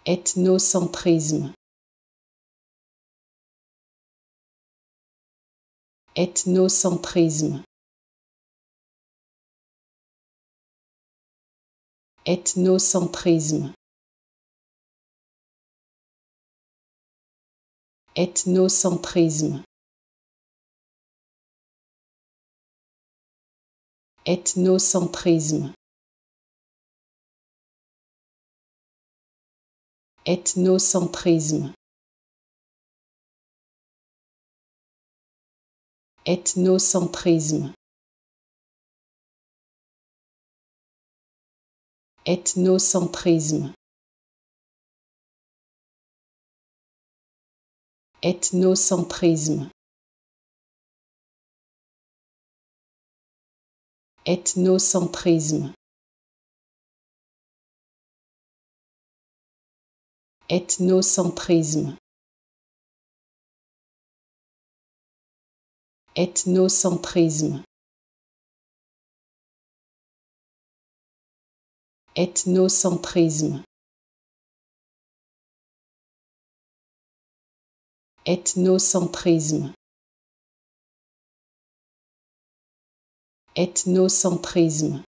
ethnocentrisme, ethnocentrisme, ethnocentrisme, ethnocentrisme, ethnocentrisme, ethnocentrisme, ethnocentrisme, ethnocentrisme, ethnocentrisme, ethnocentrisme, ethnocentrisme, ethnocentrisme, ethnocentrisme, ethnocentrisme, ethnocentrisme,